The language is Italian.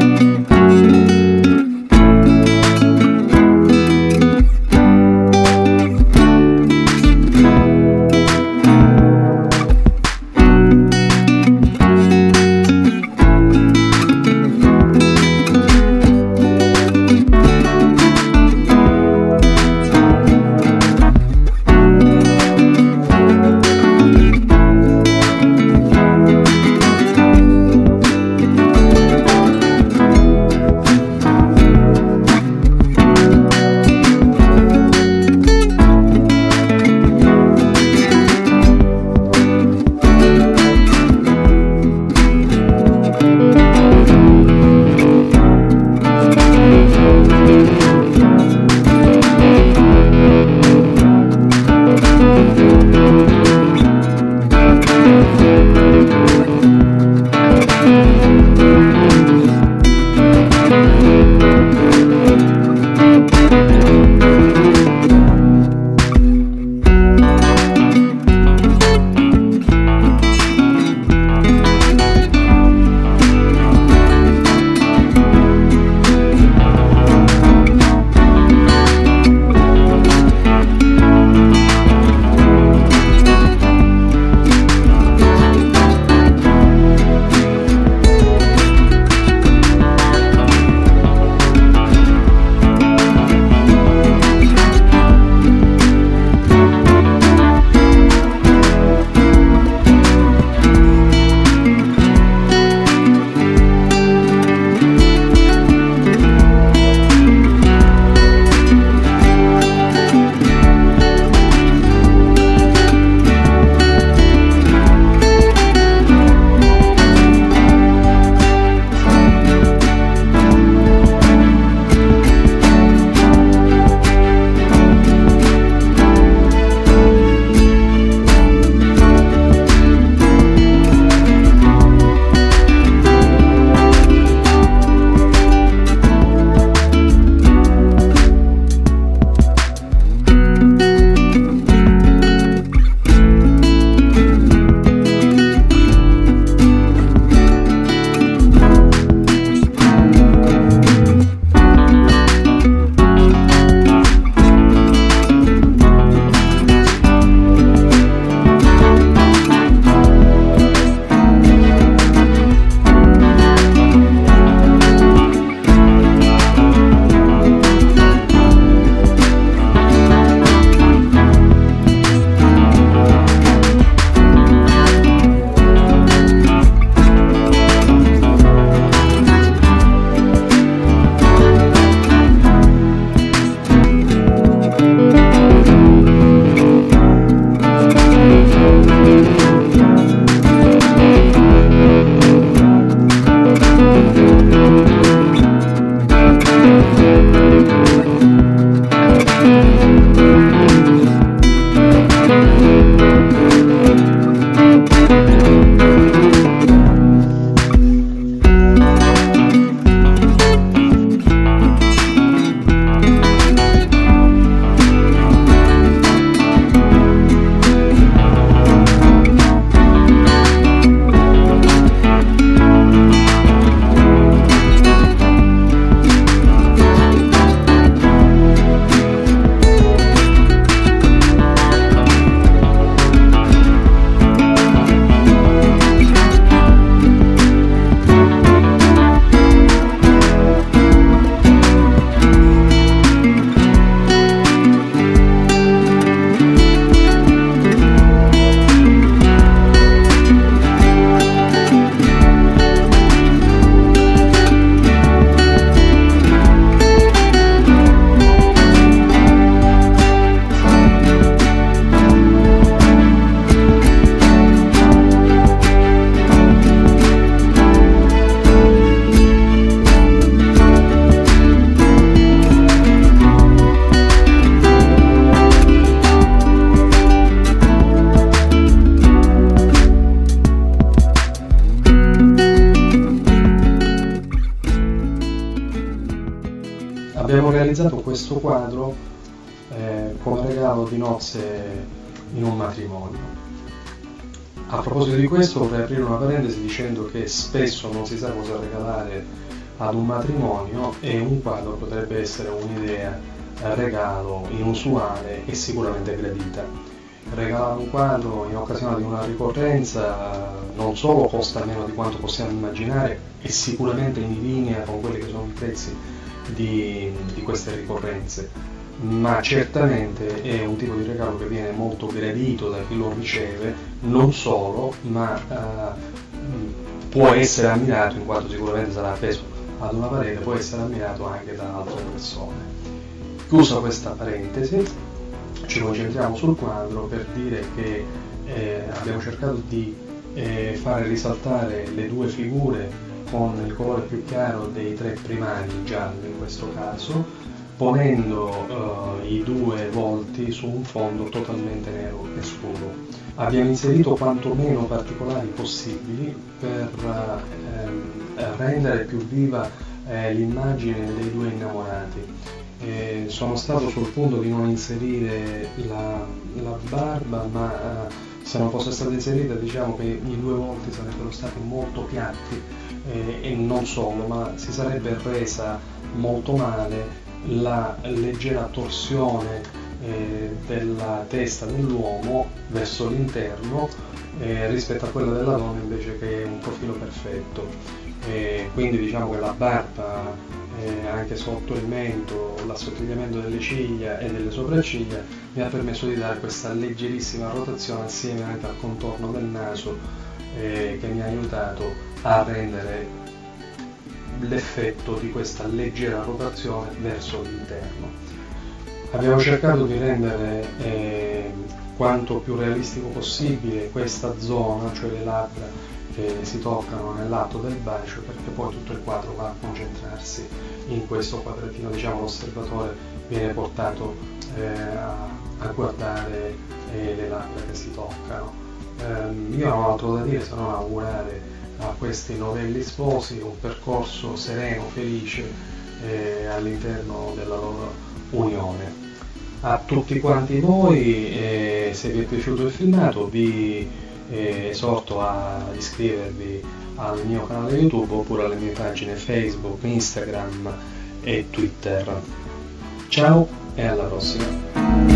Abbiamo realizzato questo quadro come regalo di nozze in un matrimonio. A proposito di questo vorrei aprire una parentesi dicendo che spesso non si sa cosa regalare ad un matrimonio, e un quadro potrebbe essere un'idea regalo inusuale e sicuramente gradita. Regalare un quadro in occasione di una ricorrenza non solo costa meno di quanto possiamo immaginare, è sicuramente in linea con quelli che sono i prezzi di queste ricorrenze, ma certamente è un tipo di regalo che viene molto gradito da chi lo riceve, non solo, ma può essere ammirato, in quanto sicuramente sarà appeso ad una parete, può essere ammirato anche da altre persone. Chiusa questa parentesi, ci concentriamo sul quadro per dire che abbiamo cercato di fare risaltare le due figure con il colore più chiaro dei tre primari, giallo in questo caso, ponendo i due volti su un fondo totalmente nero e scuro. Abbiamo inserito quanto meno particolari possibili per rendere più viva l'immagine dei due innamorati. Sono stato sul punto di non inserire la barba, ma se non fosse stata inserita, diciamo che i due volti sarebbero stati molto piatti, e non solo, ma si sarebbe resa molto male la leggera torsione della testa dell'uomo verso l'interno rispetto a quella della donna, invece che un profilo perfetto. Quindi diciamo che la barba, anche sotto il mento, l'assottigliamento delle ciglia e delle sopracciglia, mi ha permesso di dare questa leggerissima rotazione assieme anche al contorno del naso, che mi ha aiutato a rendere l'effetto di questa leggera rotazione verso l'interno. Abbiamo cercato di rendere quanto più realistico possibile questa zona, cioè le labbra che si toccano nell'atto del bacio, perché poi tutto il quadro va a concentrarsi in questo quadratino. Diciamo, l'osservatore viene portato a guardare le labbra che si toccano. Io non ho altro da dire se non augurare a questi novelli sposi un percorso sereno, felice all'interno della loro unione. A tutti quanti voi, se vi è piaciuto il filmato, vi esorto a iscrivervi al mio canale YouTube oppure alle mie pagine Facebook, Instagram e Twitter. Ciao e alla prossima!